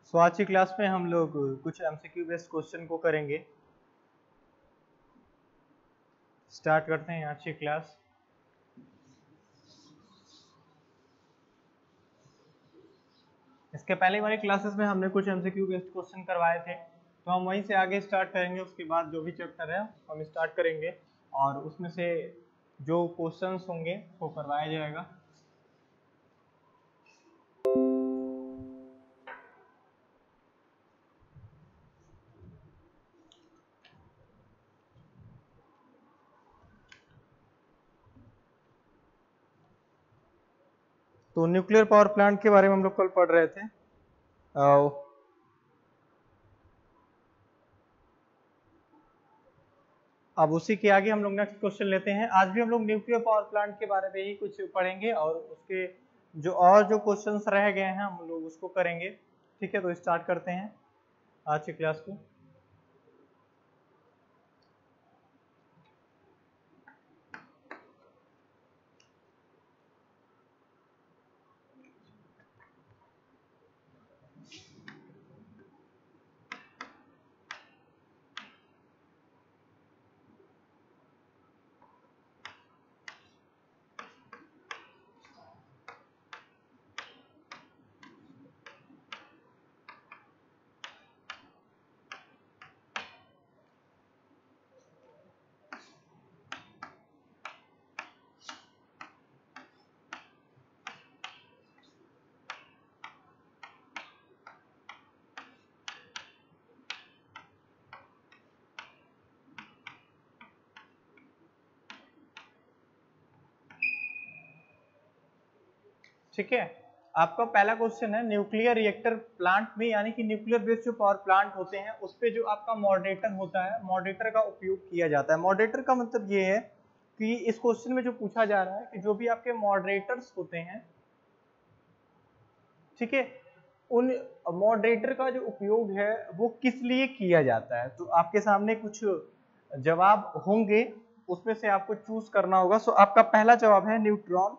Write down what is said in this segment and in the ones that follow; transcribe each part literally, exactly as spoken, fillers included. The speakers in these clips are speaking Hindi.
सो आज की क्लास में हम लोग कुछ एमसीक्यू बेस्ड क्वेश्चन को करेंगे। स्टार्ट करते हैं आज की क्लास। इसके पहले वाली क्लासेस में हमने कुछ एमसीक्यू बेस्ड क्वेश्चन करवाए थे, तो हम वहीं से आगे स्टार्ट करेंगे। उसके बाद जो भी चैप्टर है हम स्टार्ट करेंगे और उसमें से जो क्वेश्चंस होंगे वो करवाया जाएगा। तो न्यूक्लियर पावर प्लांट के बारे में हम लोग कल पढ़ रहे थे। आओ। अब उसी के आगे हम लोग नेक्स्ट क्वेश्चन लेते हैं। आज भी हम लोग न्यूक्लियर पावर प्लांट के बारे में ही कुछ पढ़ेंगे और उसके जो और जो क्वेश्चंस रह गए हैं हम लोग उसको करेंगे। ठीक है, तो स्टार्ट करते हैं आज की क्लास को। ठीक है, आपका पहला क्वेश्चन है न्यूक्लियर रिएक्टर प्लांट में, यानी कि न्यूक्लियर बेस्ड जो पावर प्लांट होते हैं उस पे जो आपका मॉडरेटर होता है, मॉडरेटर का उपयोग किया जाता है। मॉडरेटर का मतलब ये है कि इस क्वेश्चन में जो पूछा जा रहा है कि जो भी आपके मॉडरेटर्स होते हैं, ठीक है, उन मॉडरेटर का जो उपयोग है वो किस लिए किया जाता है। तो आपके सामने कुछ जवाब होंगे, उसमें से आपको चूज करना होगा। सो आपका पहला जवाब है न्यूट्रॉन।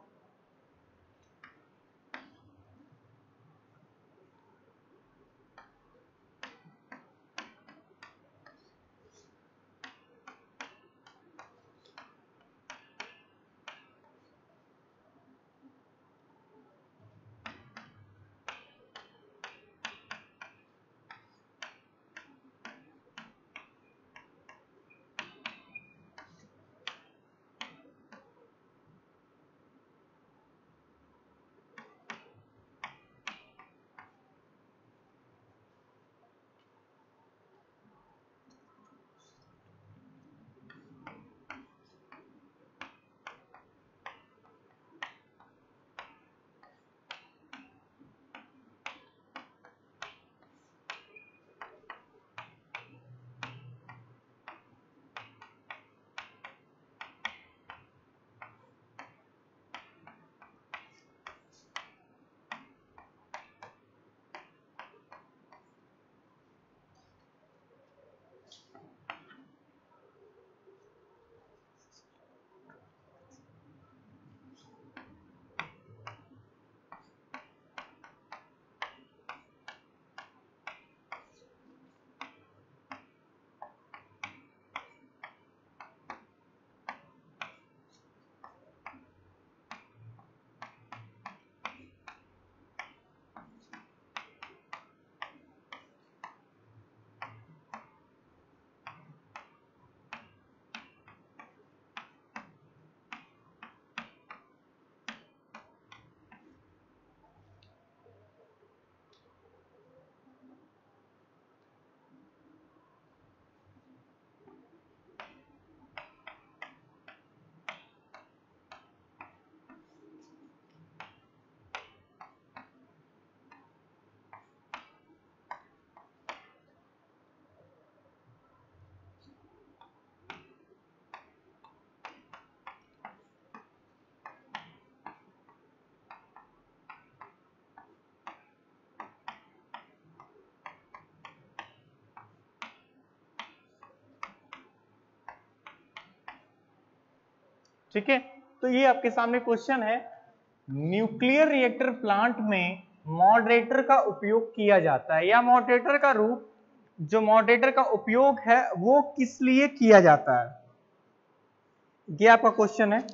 ठीक है, तो ये आपके सामने क्वेश्चन है, न्यूक्लियर रिएक्टर प्लांट में मॉडरेटर का उपयोग किया जाता है, या मॉडरेटर का रूप, जो मॉडरेटर का उपयोग है वो किस लिए किया जाता है, ये आपका क्वेश्चन है।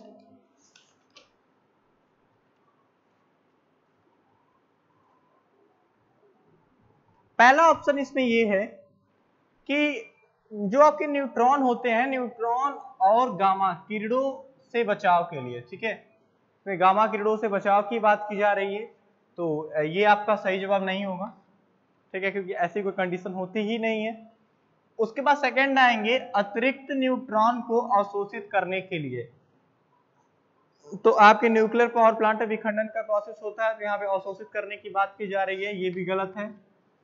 पहला ऑप्शन इसमें ये है कि जो आपके न्यूट्रॉन होते हैं, न्यूट्रॉन और गामा किरणों से बचाव के लिए, ठीक है, तो गामा किरणों से बचाव की बात की जा रही है, तो ये आपका सही जवाब नहीं होगा, ठीक है, क्योंकि ऐसी कोई कंडीशन होती ही नहीं है। उसके बाद सेकंड आएंगे अतिरिक्त न्यूट्रॉन को अवशोषित करने के लिए, तो आपके न्यूक्लियर पावर प्लांट में विखंडन का प्रोसेस होता है, तो यहाँ पे अवशोषित करने की बात की जा रही है, ये भी गलत है,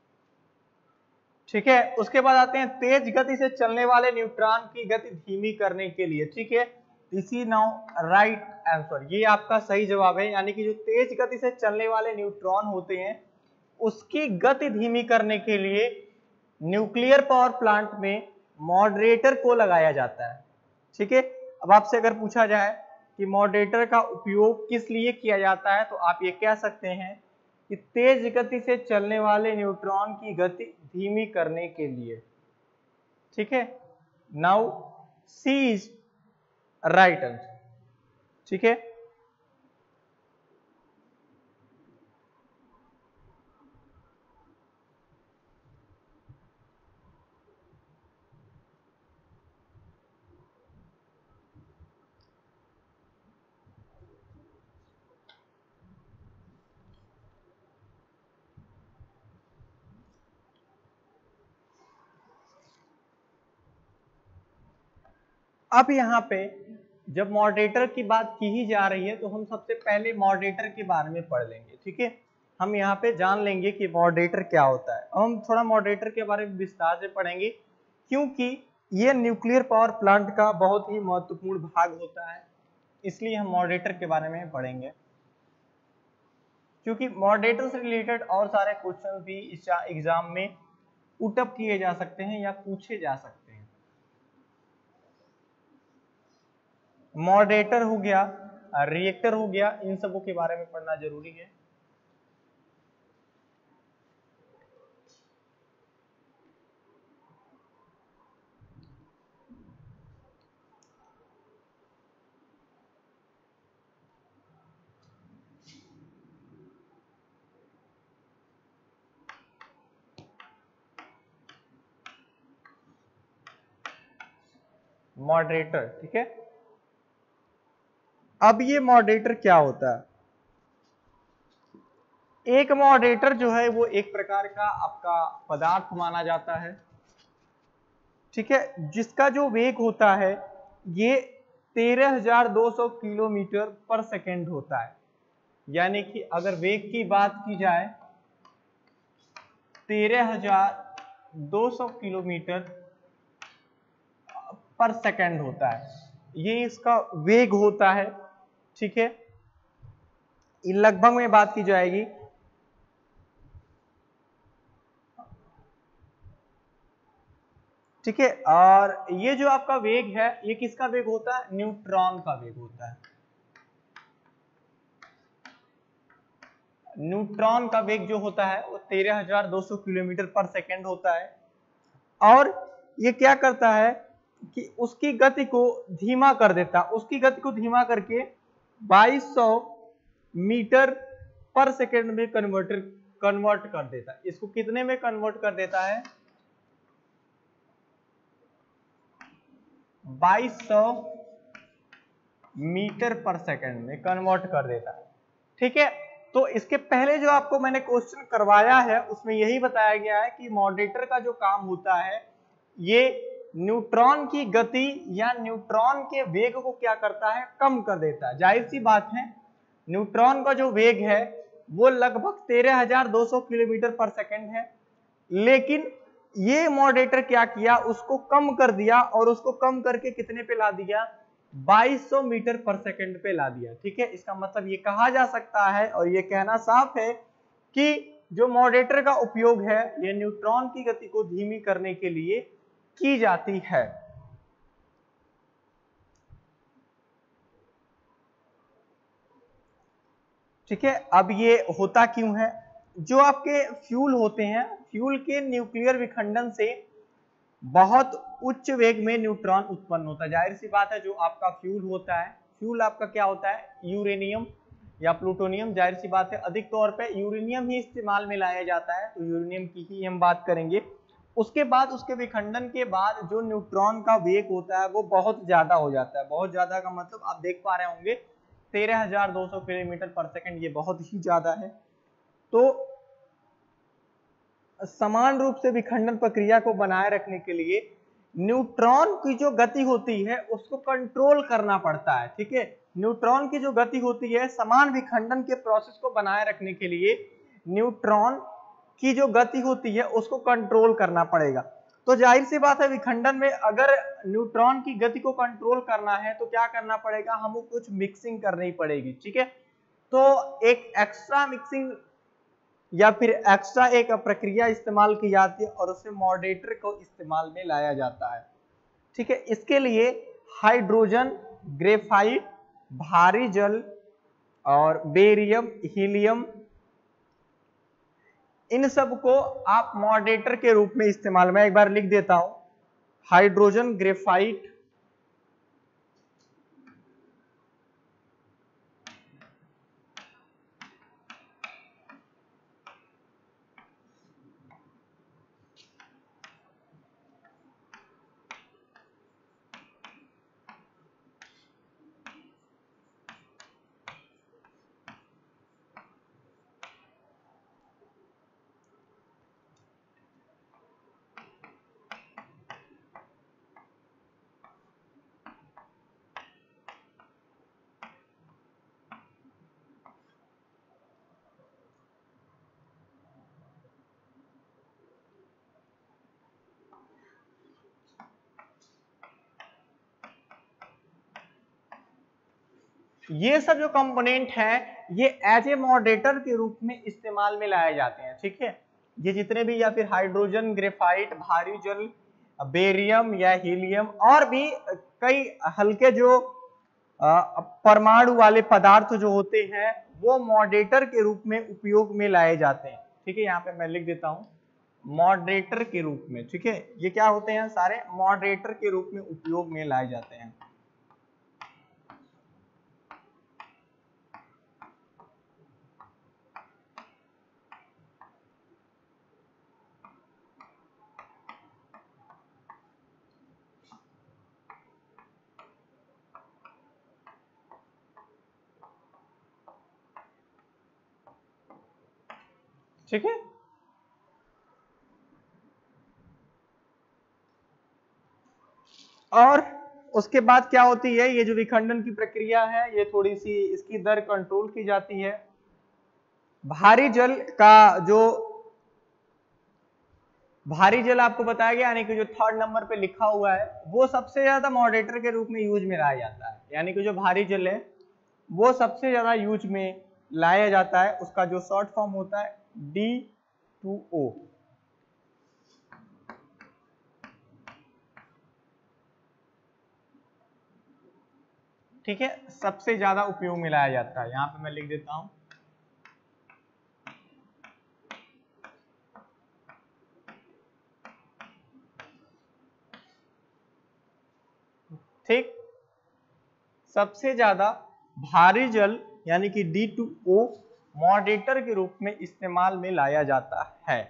ठीक है। उसके बाद आते हैं तेज गति से चलने वाले न्यूट्रॉन की गति धीमी करने के लिए, ठीक है, this is now right answer, ये आपका सही जवाब है, यानी कि जो तेज गति से चलने वाले न्यूट्रॉन होते हैं उसकी गति धीमी करने के लिए न्यूक्लियर पावर प्लांट में मॉडरेटर को लगाया जाता है, ठीक है। अब आपसे अगर पूछा जाए कि मॉडरेटर का उपयोग किस लिए किया जाता है, तो आप ये कह सकते हैं कि तेज गति से चलने वाले न्यूट्रॉन की गति धीमी करने के लिए, ठीक है। Now C is right answer, ठीक है। अब यहाँ पे जब मॉडरेटर की बात की ही जा रही है तो हम सबसे पहले मॉडरेटर के बारे में पढ़ लेंगे, ठीक है। हम यहाँ पे जान लेंगे कि मॉडरेटर क्या होता है। अब हम थोड़ा मॉडरेटर के बारे में विस्तार से पढ़ेंगे, क्योंकि ये न्यूक्लियर पावर प्लांट का बहुत ही महत्वपूर्ण भाग होता है, इसलिए हम मॉडरेटर के बारे में पढ़ेंगे, क्योंकि मॉडरेटर से रिलेटेड और सारे क्वेश्चन भी इस एग्जाम में पुटअप किए जा सकते हैं या पूछे जा सकते हैं। मॉडरेटर हो गया, रिएक्टर हो गया, इन सबों के बारे में पढ़ना जरूरी है। मॉडरेटर, ठीक है। अब ये मॉडरेटर क्या होता है? एक मॉडरेटर जो है वो एक प्रकार का आपका पदार्थ माना जाता है, ठीक है, जिसका जो वेग होता है ये तेरह हजार दो सौ किलोमीटर पर सेकेंड होता है। यानी कि अगर वेग की बात की जाए तेरह हजार दो सौ किलोमीटर पर सेकेंड होता है, ये इसका वेग होता है, ठीक है। लगभग में बात की जाएगी ठीक है। और ये जो आपका वेग है ये किसका वेग होता है? न्यूट्रॉन का वेग होता है। न्यूट्रॉन का वेग जो होता है वो तेरह हजार दो सौ किलोमीटर पर सेकेंड होता है, और ये क्या करता है कि उसकी गति को धीमा कर देता है, उसकी गति को धीमा करके बाईस सौ मीटर पर सेकेंड में कन्वर्टर कन्वर्ट कर देता है। इसको कितने में कन्वर्ट कर देता है? बाईस सौ मीटर पर सेकेंड में कन्वर्ट कर देता है, ठीक है। तो इसके पहले जो आपको मैंने क्वेश्चन करवाया है उसमें यही बताया गया है कि मॉडरेटर का जो काम होता है ये न्यूट्रॉन की गति या न्यूट्रॉन के वेग को क्या करता है? कम कर देता है। जाहिर सी बात है न्यूट्रॉन का जो वेग है वो लगभग तेरह हजार दो सौ किलोमीटर पर सेकेंड है, लेकिन ये मॉडरेटर क्या किया? उसको कम कर दिया, और उसको कम करके कितने पे ला दिया? बाईस सौ मीटर पर सेकेंड पे ला दिया, ठीक है। इसका मतलब ये कहा जा सकता है और ये कहना साफ है कि जो मॉडरेटर का उपयोग है ये न्यूट्रॉन की गति को धीमी करने के लिए की जाती है। ठीक है, अब ये होता क्यों है? जो आपके फ्यूल होते हैं, फ्यूल के न्यूक्लियर विखंडन से बहुत उच्च वेग में न्यूट्रॉन उत्पन्न होता है। जाहिर सी बात है, जो आपका फ्यूल होता है, फ्यूल आपका क्या होता है, यूरेनियम या प्लूटोनियम। जाहिर सी बात है, अधिक तौर पे यूरेनियम ही इस्तेमाल में लाया जाता है, तो यूरेनियम की ही हम बात करेंगे। उसके बाद उसके विखंडन के बाद जो न्यूट्रॉन का वेग होता है वो बहुत ज्यादा हो जाता है। बहुत ज्यादा का मतलब आप देख पा रहे होंगे तेरह हजार दो सौ किलोमीटर पर सेकंड, ये बहुत ही ज्यादा है। तो समान रूप से विखंडन प्रक्रिया को बनाए रखने के लिए न्यूट्रॉन की जो गति होती है उसको कंट्रोल करना पड़ता है। ठीक है, न्यूट्रॉन की जो गति होती है समान विखंडन के प्रोसेस को बनाए रखने के लिए न्यूट्रॉन की जो गति होती है उसको कंट्रोल करना पड़ेगा। तो जाहिर सी बात है, विखंडन में अगर न्यूट्रॉन की गति को कंट्रोल करना है तो क्या करना पड़ेगा, हमको कुछ मिक्सिंग करनी पड़ेगी। ठीक है, तो एक एक्स्ट्रा मिक्सिंग या फिर एक्स्ट्रा एक प्रक्रिया इस्तेमाल की जाती है और उसे मॉडरेटर को इस्तेमाल में लाया जाता है। ठीक है, इसके लिए हाइड्रोजन, ग्रेफाइट, भारी जल और बेरियम, हीलियम, इन सब को आप मॉडरेटर के रूप में इस्तेमाल, मैं एक बार लिख देता हूं, हाइड्रोजन, ग्रेफाइट, ये सब जो कंपोनेंट हैं ये एज ए मॉडरेटर के रूप में इस्तेमाल में लाए जाते हैं। ठीक है, ये जितने भी, या फिर हाइड्रोजन, ग्रेफाइट, भारी जल, बेरियम या हीलियम और भी कई हल्के जो परमाणु वाले पदार्थ जो होते हैं वो मॉडरेटर के रूप में उपयोग में लाए जाते हैं। ठीक है, यहाँ पे मैं लिख देता हूं मॉडरेटर के रूप में। ठीक है, ये क्या होते हैं, सारे मॉडरेटर के रूप में उपयोग में लाए जाते हैं। ठीक है, और उसके बाद क्या होती है, ये जो विखंडन की प्रक्रिया है ये थोड़ी सी इसकी दर कंट्रोल की जाती है। भारी जल का जो भारी जल आपको बताया गया, यानी कि जो थर्ड नंबर पे लिखा हुआ है वो सबसे ज्यादा मॉडरेटर के रूप में यूज में लाया जाता है। यानी कि जो भारी जल है वो सबसे ज्यादा यूज में लाया जाता है। उसका जो शॉर्ट फॉर्म होता है डी टू ओ। ठीक है, सबसे ज्यादा उपयोग में लाया जाता है। यहां पे मैं लिख देता हूं ठीक, सबसे ज्यादा भारी जल यानी कि डी टू ओ मॉडरेटर के रूप में इस्तेमाल में लाया जाता है।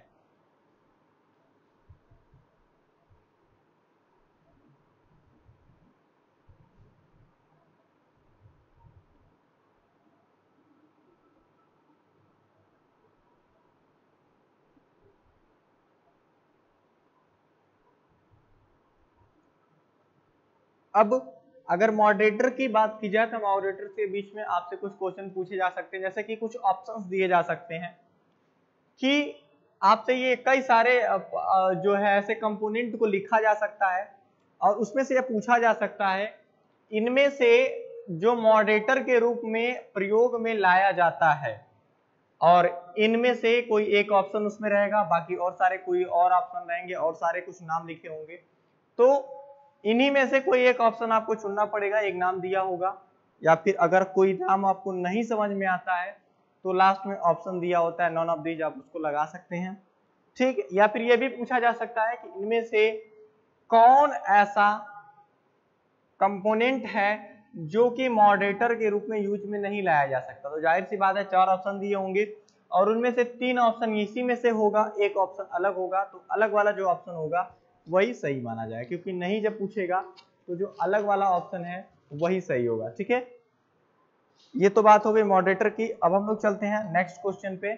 अब अगर मॉडरेटर की बात की जाए तो मॉडरेटर के बीच में आपसे कुछ क्वेश्चन पूछे जा सकते हैं, जैसे कि कुछ ऑप्शंस दिए जा सकते हैं कि आपसे ये कई सारे जो है ऐसे कंपोनेंट को लिखा जा सकता है और उसमें से ये पूछा जा सकता है इनमें से जो मॉडरेटर के रूप में प्रयोग में लाया जाता है, और इनमें से कोई एक ऑप्शन उसमें रहेगा, बाकी और सारे कोई और ऑप्शन रहेंगे और सारे कुछ नाम लिखे होंगे। तो इन्हीं में से कोई एक ऑप्शन आपको चुनना पड़ेगा, एक नाम दिया होगा, या फिर अगर कोई नाम आपको नहीं समझ में आता है तो लास्ट में ऑप्शन दिया होता है नॉन ऑफ दीज, आप उसको लगा सकते हैं। ठीक, या फिर ये भी पूछा जा सकता है कि इनमें से कौन ऐसा कंपोनेंट है जो कि मॉडरेटर के रूप में यूज में नहीं लाया जा सकता। तो जाहिर सी बात है चार ऑप्शन दिए होंगे और उनमें से तीन ऑप्शन इसी में से होगा, एक ऑप्शन अलग होगा, तो अलग वाला जो ऑप्शन होगा वही सही माना जाए, क्योंकि नहीं जब पूछेगा तो जो अलग वाला ऑप्शन है वही सही होगा। ठीक है, ये तो बात हो गई मॉडरेटर की। अब हम लोग चलते हैं नेक्स्ट क्वेश्चन पे।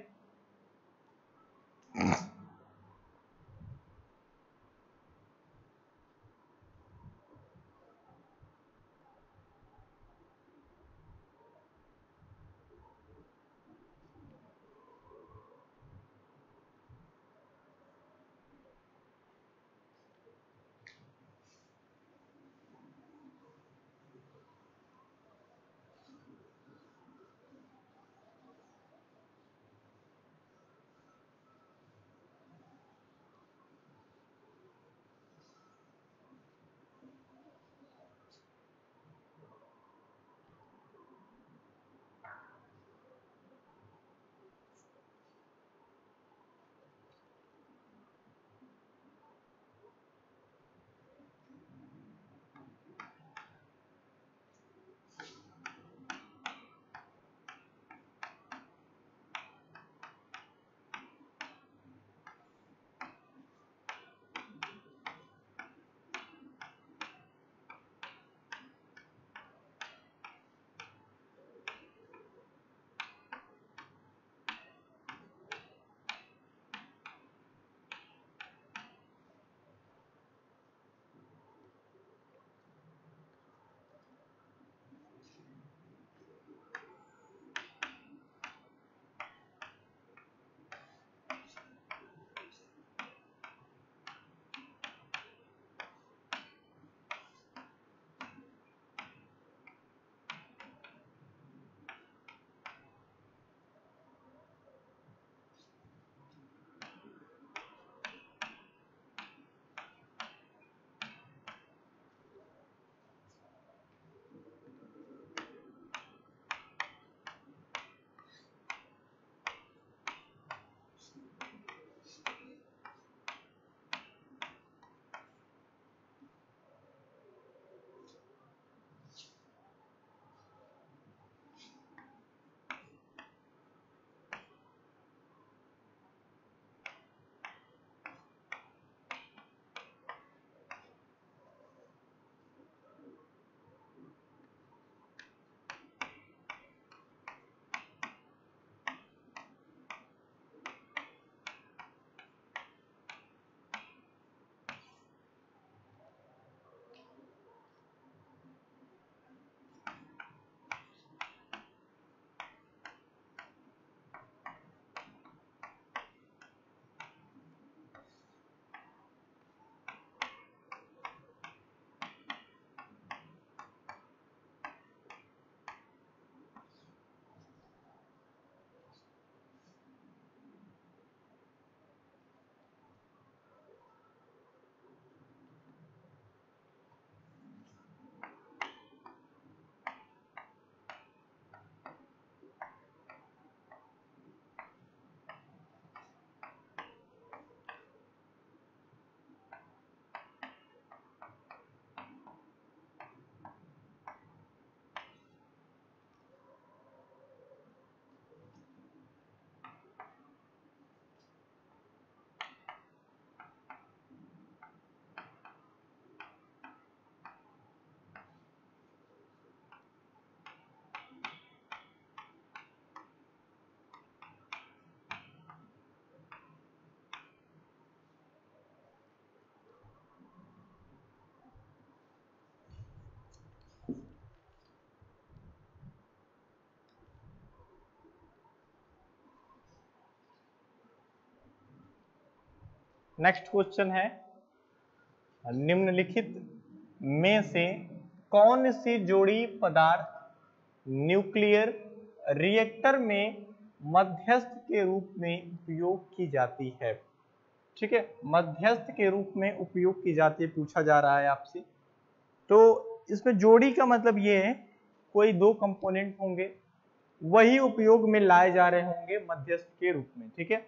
नेक्स्ट क्वेश्चन है, निम्नलिखित में से कौन सी जोड़ी पदार्थ न्यूक्लियर रिएक्टर में मध्यस्थ के रूप में उपयोग की जाती है। ठीक है, मध्यस्थ के रूप में उपयोग की जाती है, पूछा जा रहा है आपसे। तो इसमें जोड़ी का मतलब ये है कोई दो कंपोनेंट होंगे वही उपयोग में लाए जा रहे होंगे मध्यस्थ के रूप में। ठीक है,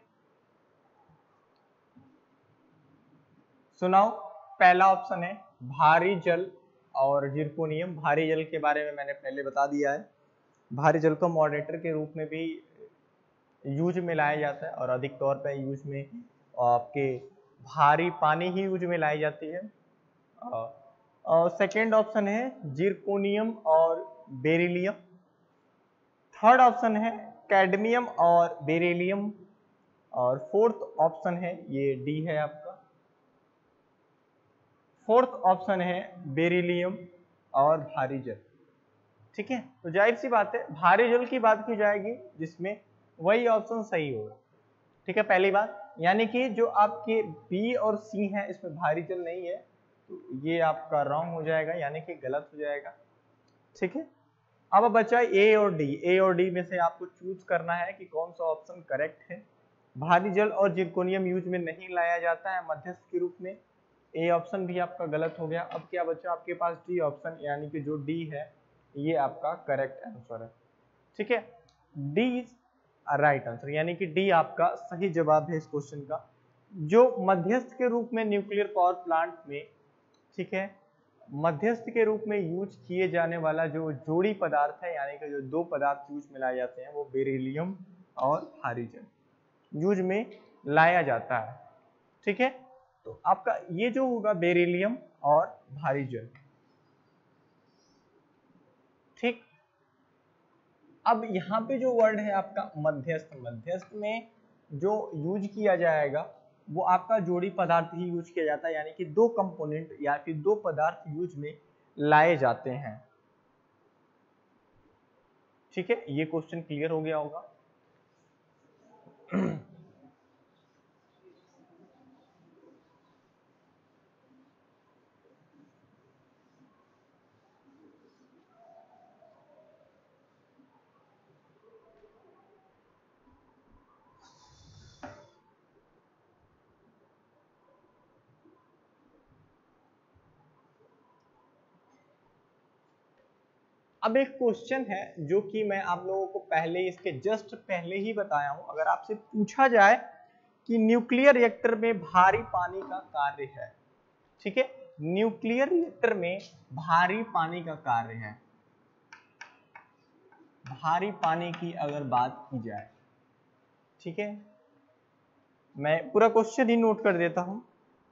सुनाओ। पहला ऑप्शन है भारी जल और जिरकोनियम। भारी जल के बारे में मैंने पहले बता दिया है, भारी जल को मॉडरेटर के रूप में भी यूज में लाया जाता है और अधिक तौर पर यूज में आपके भारी पानी ही यूज में लाई जाती है। और सेकेंड ऑप्शन है जिरकोनियम और बेरिलियम। थर्ड ऑप्शन है कैडमियम और बेरिलियम। और फोर्थ ऑप्शन है, ये डी है आपका, फोर्थ ऑप्शन है बेरिलियम और भारी जल। ठीक है, तो जाहिर सी बात है भारी जल की बात की जाएगी जिसमें वही ऑप्शन सही होगा। ठीक है, पहली बात, यानी कि जो आपके बी और सी हैं इसमें भारी जल नहीं है, तो ये आपका रॉन्ग हो जाएगा, यानी कि गलत हो जाएगा। ठीक है, अब बचा ए और डी। ए और डी में से आपको चूज करना है कि कौन सा ऑप्शन करेक्ट है। भारी जल और जिरकोनियम यूज में नहीं लाया जाता है मध्यस्थ के रूप में, ए ऑप्शन भी आपका गलत हो गया। अब क्या बचा आपके पास, डी ऑप्शन, यानी कि जो डी है ये आपका करेक्ट आंसर है। ठीक है, डी इज राइट आंसर, यानी कि डी आपका सही जवाब है इस क्वेश्चन का। जो मध्यस्थ के रूप में न्यूक्लियर पावर प्लांट में, ठीक है, मध्यस्थ के रूप में यूज किए जाने वाला जो जोड़ी पदार्थ है, यानी कि जो दो पदार्थ यूज में लाए जाते हैं, वो बेरिलियम और भारी जल यूज में लाया जाता है। ठीक है, तो आपका ये जो होगा बेरिलियम और भारी जल। ठीक, अब यहाँ पे जो वर्ड है आपका मध्यस्थ, मध्यस्थ में जो यूज किया जाएगा वो आपका जोड़ी पदार्थ ही यूज किया जाता है, यानी कि दो कंपोनेंट या फिर दो पदार्थ यूज में लाए जाते हैं। ठीक है, ये क्वेश्चन क्लियर हो गया होगा। अब एक क्वेश्चन है जो कि मैं आप लोगों को पहले, इसके जस्ट पहले ही बताया हूं। अगर आपसे पूछा जाए कि न्यूक्लियर रिएक्टर में भारी पानी का कार्य है, ठीक है, न्यूक्लियर रिएक्टर में भारी पानी का कार्य है, भारी पानी की अगर बात की जाए, ठीक है, मैं पूरा क्वेश्चन ही नोट कर देता हूं।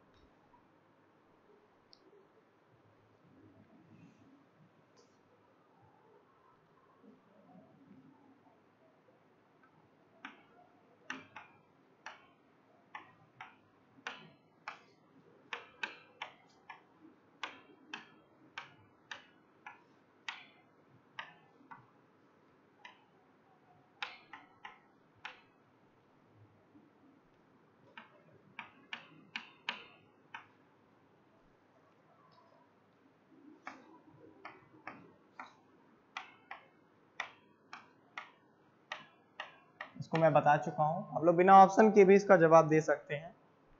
इसको मैं बता चुका हूं, आप लोग बिना ऑप्शन के भी इसका जवाब दे सकते हैं।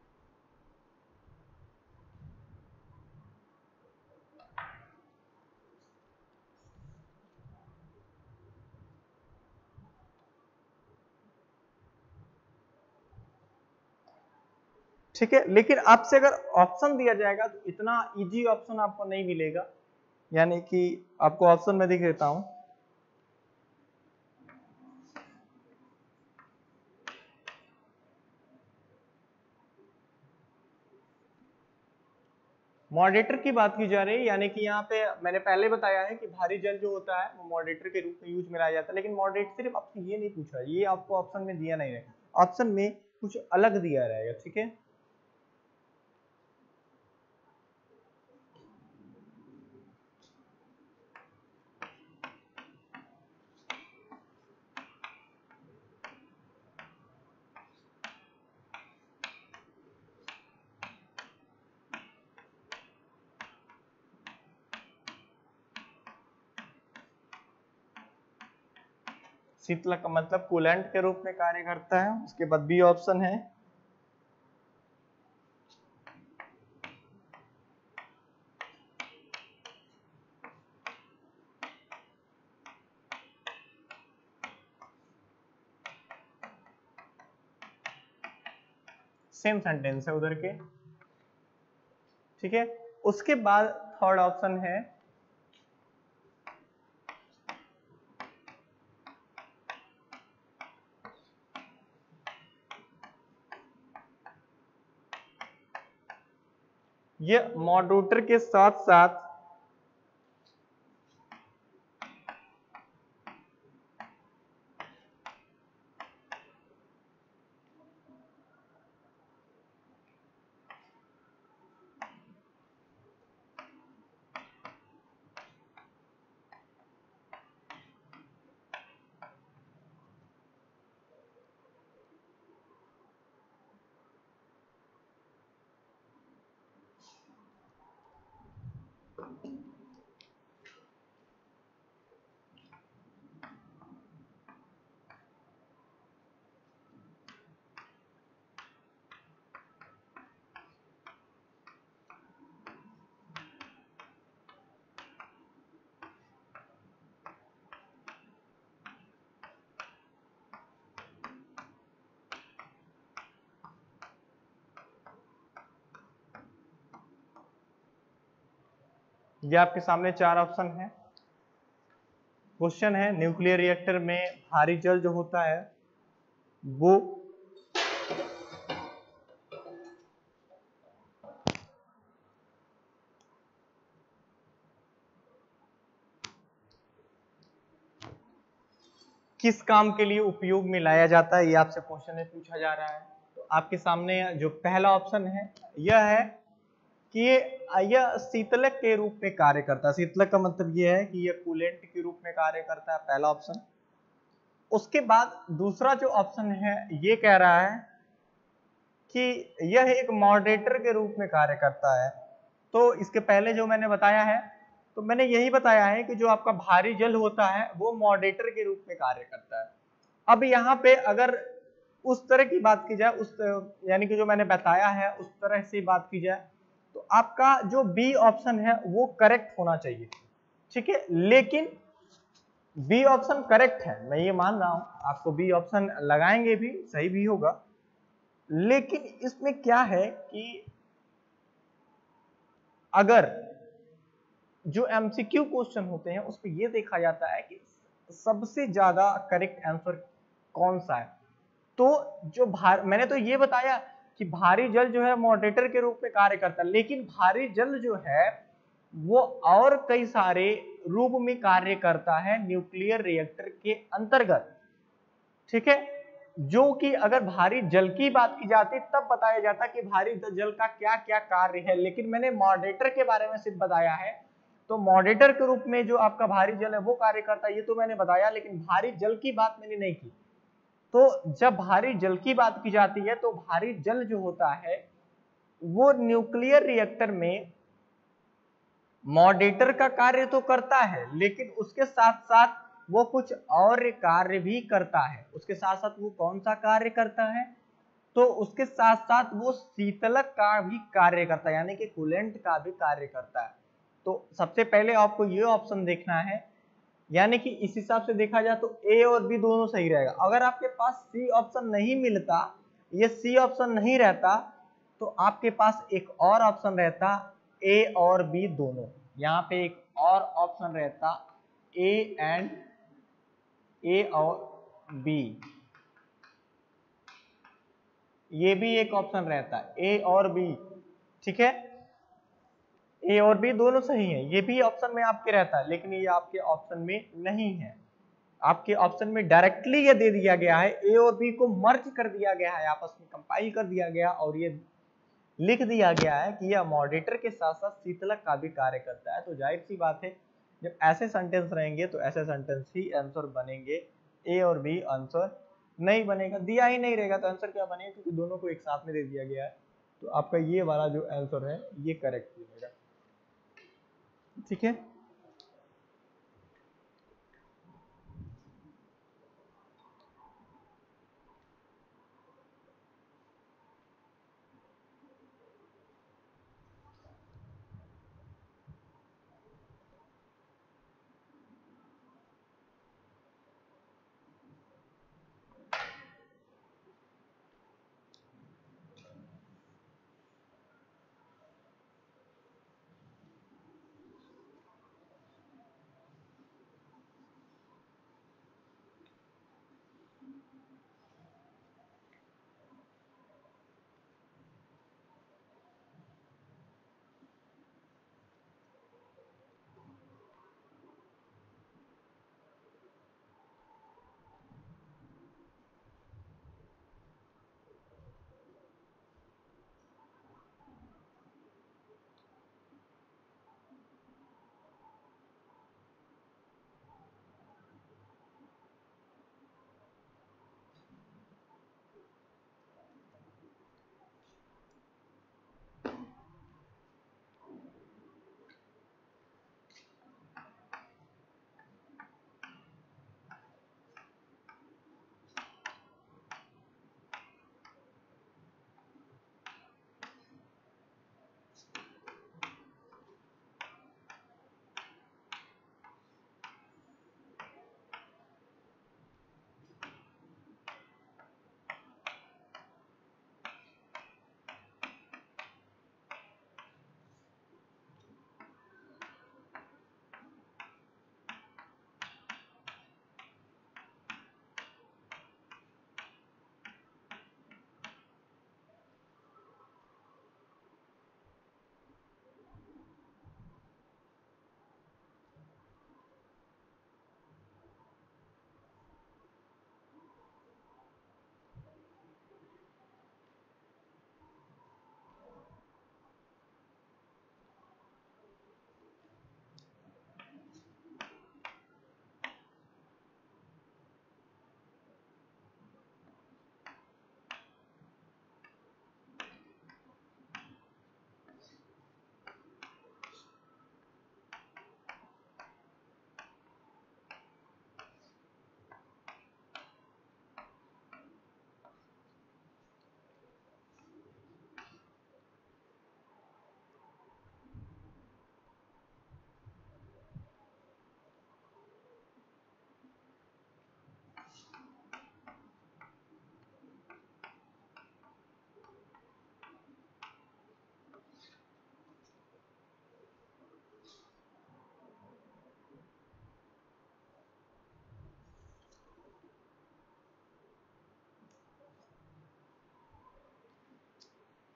ठीक है, लेकिन आपसे अगर ऑप्शन दिया जाएगा तो इतना इजी ऑप्शन आपको नहीं मिलेगा, यानी कि आपको ऑप्शन में दिख देता हूं। मॉडरेटर की बात की जा रही है, यानी कि यहाँ पे मैंने पहले बताया है कि भारी जल जो होता है वो मॉडरेटर के रूप में यूज में लाया जाता है, लेकिन मॉडरेटर सिर्फ आपसे ये नहीं पूछा, ये आपको ऑप्शन में दिया नहीं रहेगा, ऑप्शन में कुछ अलग दिया रहेगा। ठीक है, शीतलक का मतलब कूलेंट के रूप में कार्य करता है। उसके बाद बी ऑप्शन है सेम सेंटेंस है उधर के, ठीक है। उसके बाद थर्ड ऑप्शन है ये मॉडरेटर के साथ साथ ये आपके सामने चार ऑप्शन है। क्वेश्चन है न्यूक्लियर रिएक्टर में भारी जल जो होता है वो किस काम के लिए उपयोग में लाया जाता है, ये आपसे क्वेश्चन में पूछा जा रहा है। तो आपके सामने जो पहला ऑप्शन है यह है कि यह शीतलक के रूप में कार्य करता है। शीतलक का मतलब यह है कि यह कूलेंट के रूप में कार्य करता है, पहला ऑप्शन। उसके बाद दूसरा जो ऑप्शन है ये कह रहा है कि यह एक मॉडरेटर के रूप में कार्य करता है। तो इसके पहले जो मैंने बताया है तो मैंने यही बताया है कि जो आपका भारी जल होता है वो मॉडरेटर के रूप में कार्य करता है। अब यहाँ पे अगर उस तरह की बात की जाए, उस यानी कि जो मैंने बताया है उस तरह से बात की जाए तो आपका जो बी ऑप्शन है वो करेक्ट होना चाहिए, ठीक है। लेकिन बी ऑप्शन करेक्ट है, मैं ये मान रहा हूं, आपको बी ऑप्शन लगाएंगे भी सही भी होगा। लेकिन इसमें क्या है कि अगर जो एमसीक्यू क्वेश्चन होते हैं उसमें यह देखा जाता है कि सबसे ज्यादा करेक्ट आंसर कौन सा है। तो जो भार मैंने तो ये बताया कि भारी जल जो है मॉडरेटर के रूप में कार्य करता है, लेकिन भारी जल जो है वो और कई सारे रूप में कार्य करता है न्यूक्लियर रिएक्टर के अंतर्गत, ठीक है। जो कि अगर भारी जल की बात की जाती तब बताया जाता कि भारी जल का क्या क्या कार्य है, लेकिन मैंने मॉडरेटर के बारे में सिर्फ बताया है। तो मॉडरेटर के रूप में जो आपका भारी जल है वो कार्य करता है ये तो मैंने बताया, लेकिन भारी जल की बात मैंने नहीं की। तो जब भारी जल की बात की जाती है तो भारी जल जो होता है वो न्यूक्लियर रिएक्टर में मॉडरेटर का कार्य तो करता है, लेकिन उसके साथ साथ वो कुछ और कार्य भी करता है। उसके साथ साथ वो कौन सा कार्य करता है, तो उसके साथ साथ वो शीतलक का भी कार्य करता है, यानी कि कूलेंट का भी कार्य करता है। तो सबसे पहले आपको ये ऑप्शन देखना है, यानी कि इस हिसाब से देखा जाए तो ए और बी दोनों सही रहेगा। अगर आपके पास सी ऑप्शन नहीं मिलता, ये सी ऑप्शन नहीं रहता, तो आपके पास एक और ऑप्शन रहता ए और बी दोनों। यहाँ पे एक और ऑप्शन रहता ए एंड ए और बी, ये भी एक ऑप्शन रहता है ए और बी, ठीक है। ए और बी दोनों सही है, ये भी ऑप्शन में आपके रहता है, लेकिन ये आपके ऑप्शन में नहीं है। आपके ऑप्शन में डायरेक्टली ये दे दिया गया है, ए और बी को मर्ज कर दिया गया है, आपस में कंपाइल कर दिया गया और ये लिख दिया गया है कि यह मॉडरेटर के साथ साथ शीतलक का भी कार्य करता है। तो जाहिर सी बात है जब ऐसे सेंटेंस रहेंगे तो ऐसे सेंटेंस ही आंसर बनेंगे, ए और बी आंसर नहीं बनेगा, दिया ही नहीं रहेगा तो आंसर क्या बनेगा, क्योंकि दोनों को एक साथ में दे दिया गया है। तो आपका ये वाला जो आंसर है ये करेक्ट बनेगा, ठीक है।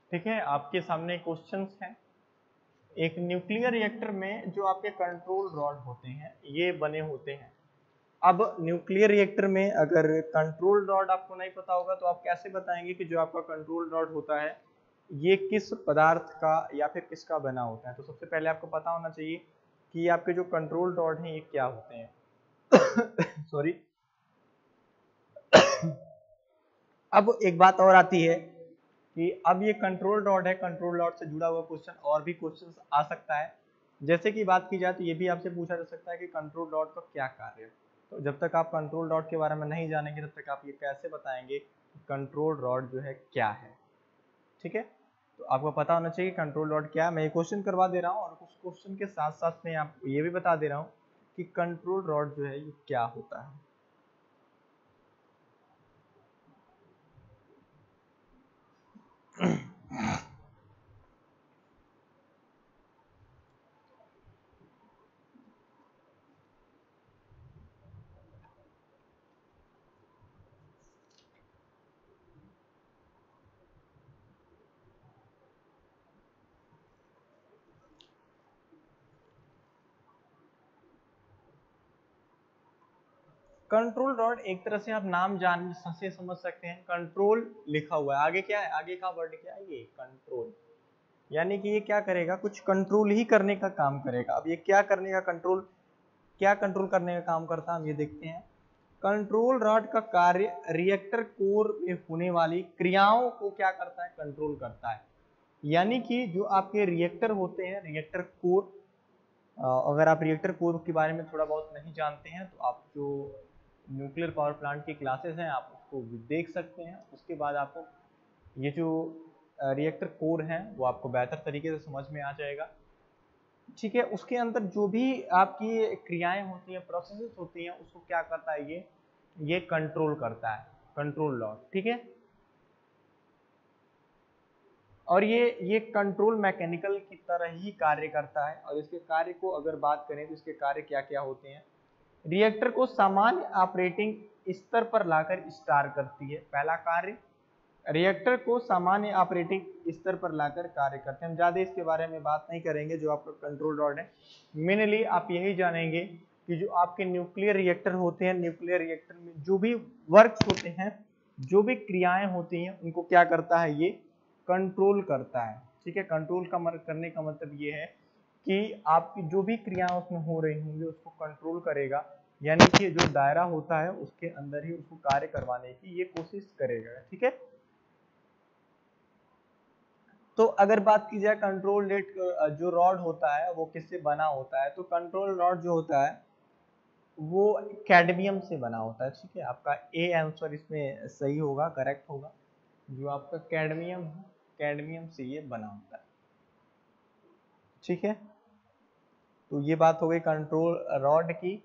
ठीक है, आपके सामने क्वेश्चंस हैं। एक न्यूक्लियर रिएक्टर में जो आपके कंट्रोल रॉड होते हैं ये बने होते हैं। अब न्यूक्लियर रिएक्टर में अगर कंट्रोल रॉड आपको नहीं पता होगा तो आप कैसे बताएंगे कि जो आपका कंट्रोल रॉड होता है ये किस पदार्थ का या फिर किसका बना होता है। तो सबसे पहले आपको पता होना चाहिए कि आपके जो कंट्रोल रॉड हैं ये क्या होते हैं। सॉरी। अब एक बात और आती है कि अब ये कंट्रोल रॉड है, कंट्रोल रॉड से जुड़ा हुआ क्वेश्चन और भी क्वेश्चन आ सकता है। जैसे कि बात की जाए तो ये भी आपसे पूछा जा सकता है कि कंट्रोल रॉड का क्या कार्य है। तो जब तक आप कंट्रोल रॉड के बारे में नहीं जानेंगे तब तक आप ये कैसे बताएंगे कि कंट्रोल रॉड जो है क्या है। ठीक है, तो आपको पता होना चाहिए कंट्रोल रॉड क्या है। मैं ये क्वेश्चन करवा दे रहा हूँ और उस क्वेश्चन के साथ साथ में आपको ये भी बता दे रहा हूँ कि कंट्रोल रॉड जो है ये क्या होता है। कंट्रोल रॉड एक तरह से आप नाम जान से समझ सकते हैं, कंट्रोल लिखा हुआ है, आगे क्या है, आगे का वर्ड क्या है, ये कंट्रोल। यानी कि ये क्या करेगा, कुछ कंट्रोल ही करने का काम करेगा। अब ये क्या करने का कंट्रोल, क्या कंट्रोल करने का काम करता है हम ये देखते हैं। कंट्रोल रॉड का कार्य रिएक्टर कोर में होने वाली क्रियाओं को क्या करता है, कंट्रोल करता है। यानी कि जो आपके रिएक्टर होते हैं, रिएक्टर कोर, अगर आप रिएक्टर कोर के बारे में थोड़ा बहुत नहीं जानते हैं तो आप जो न्यूक्लियर पावर प्लांट की क्लासेस हैं आप उसको देख सकते हैं। उसके बाद आपको ये जो रिएक्टर कोर हैं वो आपको बेहतर तरीके से समझ में आ जाएगा। ठीक है, उसके अंदर जो भी आपकी क्रियाएं होती हैं, प्रोसेसेस होती हैं, उसको क्या करता है, ये ये कंट्रोल करता है, कंट्रोल रॉड। ठीक है, और ये ये कंट्रोल मैकेनिकल की तरह ही कार्य करता है। और इसके कार्य को अगर बात करें तो इसके कार्य क्या क्या होते हैं। रिएक्टर को सामान्य ऑपरेटिंग स्तर पर लाकर स्टार करती है, पहला कार्य। रिएक्टर को सामान्य ऑपरेटिंग स्तर पर लाकर कार्य करते हैं। हम ज़्यादा इसके बारे में बात नहीं करेंगे। जो आपका कंट्रोल रॉड है, मेनली आप यही जानेंगे कि जो आपके न्यूक्लियर रिएक्टर होते हैं, न्यूक्लियर रिएक्टर में जो भी वर्क्स होते हैं, जो भी क्रियाएं होती हैं, उनको क्या करता है, ये कंट्रोल करता है। ठीक है, कंट्रोल का करने का मतलब ये है कि आपकी जो भी क्रियाएं उसमें हो रही होंगी उसको कंट्रोल करेगा। यानी कि जो दायरा होता है उसके अंदर ही उसको कार्य करवाने की ये कोशिश करेगा। ठीक है, तो अगर बात की जाए कंट्रोल रेट, जो रॉड होता है वो किससे बना होता है, तो कंट्रोल रॉड जो होता है वो कैडमियम से बना होता है। ठीक है, आपका ए आंसर इसमें सही होगा, करेक्ट होगा। जो आपका कैडमियम है, कैडमियम से ये बना होता है। ठीक है, तो ये बात हो गई कंट्रोल रॉड की।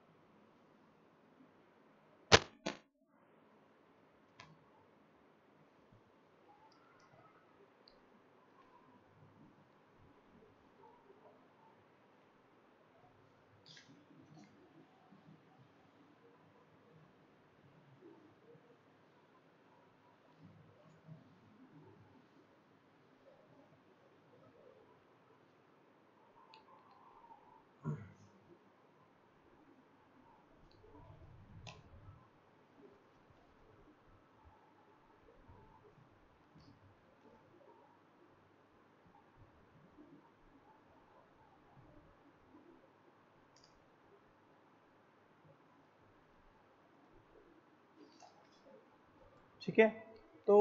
ठीक है, तो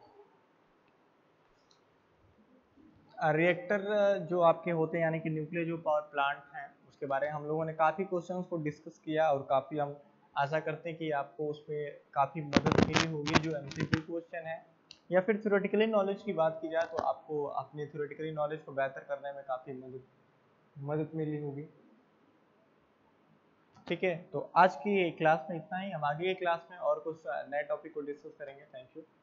रिएक्टर जो आपके होते हैं यानी कि न्यूक्लियर जो पावर प्लांट हैं उसके बारे में हम लोगों ने काफ़ी क्वेश्चंस को डिस्कस किया और काफ़ी हम आशा करते हैं कि आपको उसमें काफ़ी मदद मिली होगी। जो एमसीक्यू क्वेश्चन है या फिर थ्योरेटिकली नॉलेज की बात की जाए तो आपको अपनी थ्योरेटिकली नॉलेज को बेहतर करने में काफ़ी मदद मदद मिली होगी। ठीक है, तो आज की क्लास में इतना ही। हम आगे की क्लास में और कुछ नए टॉपिक को डिस्कस करेंगे। Thank you.